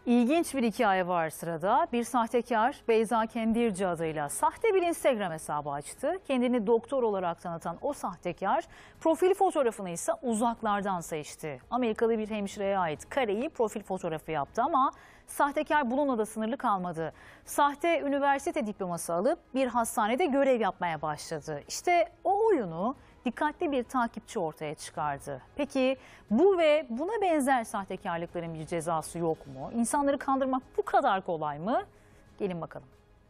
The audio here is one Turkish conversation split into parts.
İlginç bir hikaye var sırada. Bir sahtekar Beyza Kendirci adıyla sahte bir Instagram hesabı açtı. Kendini doktor olarak tanıtan o sahtekar profil fotoğrafını ise uzaklardan seçti. Amerikalı bir hemşireye ait kareyi profil fotoğrafı yaptı ama sahtekar bununla da sınırlı kalmadı. Sahte üniversite diploması alıp bir hastanede görev yapmaya başladı. İşte o oyunu dikkatli bir takipçi ortaya çıkardı. Peki bu ve buna benzer sahtekarlıkların bir cezası yok mu? İnsanları kandırmak bu kadar kolay mı? Gelin bakalım.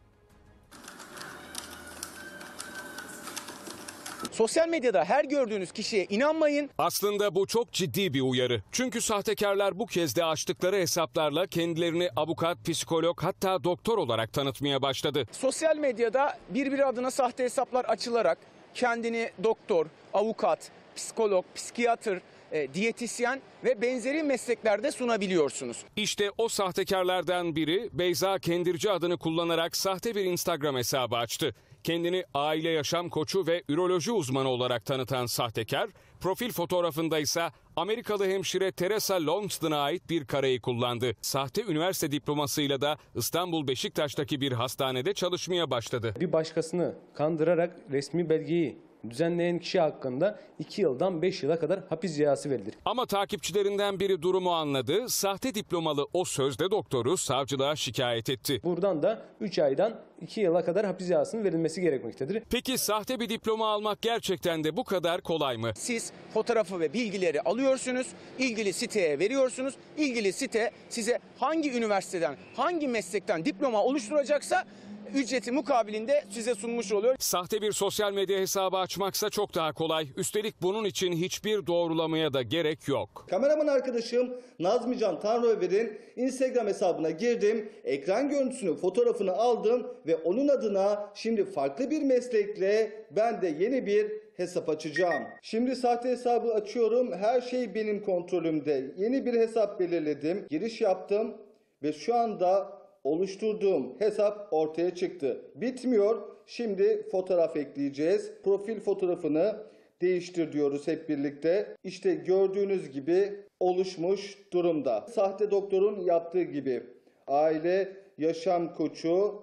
Sosyal medyada her gördüğünüz kişiye inanmayın. Aslında bu çok ciddi bir uyarı. Çünkü sahtekarlar bu kez de açtıkları hesaplarla kendilerini avukat, psikolog hatta doktor olarak tanıtmaya başladı. Sosyal medyada birbiri adına sahte hesaplar açılarak kendini doktor, avukat, psikolog, psikiyatr, diyetisyen ve benzeri mesleklerde sunabiliyorsunuz. İşte o sahtekarlardan biri Beyza Kendirci adını kullanarak sahte bir Instagram hesabı açtı. Kendini aile yaşam koçu ve üroloji uzmanı olarak tanıtan sahtekar, profil fotoğrafında ise Amerikalı hemşire Teresa Longston'a ait bir kareyi kullandı. Sahte üniversite diplomasıyla da İstanbul Beşiktaş'taki bir hastanede çalışmaya başladı. Bir başkasını kandırarak resmi belgeyi düzenleyen kişi hakkında 2 yıldan 5 yıla kadar hapis cezası verilir. Ama takipçilerinden biri durumu anladı. Sahte diplomalı o sözde doktoru savcılığa şikayet etti. Buradan da 3 aydan 2 yıla kadar hapis cezasının verilmesi gerekmektedir. Peki sahte bir diploma almak gerçekten de bu kadar kolay mı? Siz fotoğrafı ve bilgileri alıyorsunuz, ilgili siteye veriyorsunuz. İlgili site size hangi üniversiteden, hangi meslekten diploma oluşturacaksa ücreti mukabilinde size sunmuş oluyor. Sahte bir sosyal medya hesabı açmaksa çok daha kolay. Üstelik bunun için hiçbir doğrulamaya da gerek yok. Kameraman arkadaşım Nazmican Tanrıöver'in Instagram hesabına girdim. Ekran görüntüsünü, fotoğrafını aldım ve onun adına şimdi farklı bir meslekle ben de yeni bir hesap açacağım. Şimdi sahte hesabı açıyorum. Her şey benim kontrolümde. Yeni bir hesap belirledim. Giriş yaptım ve şu anda oluşturduğum hesap ortaya çıktı. Bitmiyor. Şimdi fotoğraf ekleyeceğiz. Profil fotoğrafını değiştir diyoruz hep birlikte. İşte gördüğünüz gibi oluşmuş durumda. Sahte doktorun yaptığı gibi aile yaşam koçu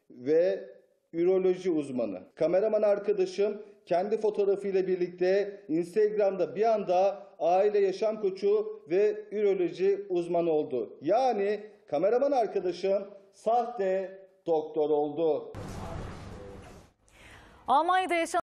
ve üroloji uzmanı. Kameraman arkadaşım kendi fotoğrafıyla birlikte Instagram'da bir anda aile yaşam koçu ve üroloji uzmanı oldu. Yani kameraman arkadaşım sahte doktor oldu. Almanya'da yaşanan